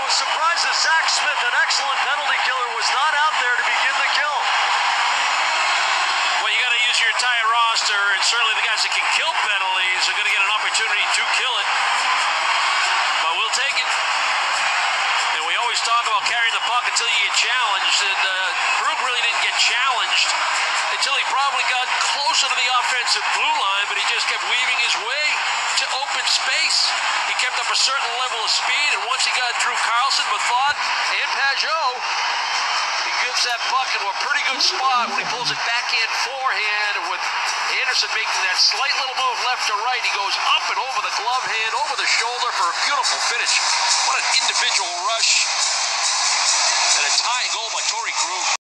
was surprised that Zach Smith, an excellent penalty killer, was not out there to begin the kill. Well, you got to use your entire roster, and certainly the guys that can kill penalties are going to get an opportunity to kill it. But we'll take it. And we always talk about carrying the puck until you get challenged, and Krug really didn't get challenged until he probably got closer to the offensive blue line, but he just kept weaving his way to open space. He kept up a certain level of speed, and once he got through Carlson, Method, and Pageau, he gives that puck into a pretty good spot when he pulls it backhand forehand, and with Anderson making that slight little move left to right, he goes up and over the glove hand, over the shoulder for a beautiful finish. What an individual rush, and a tying goal by Torey Krug.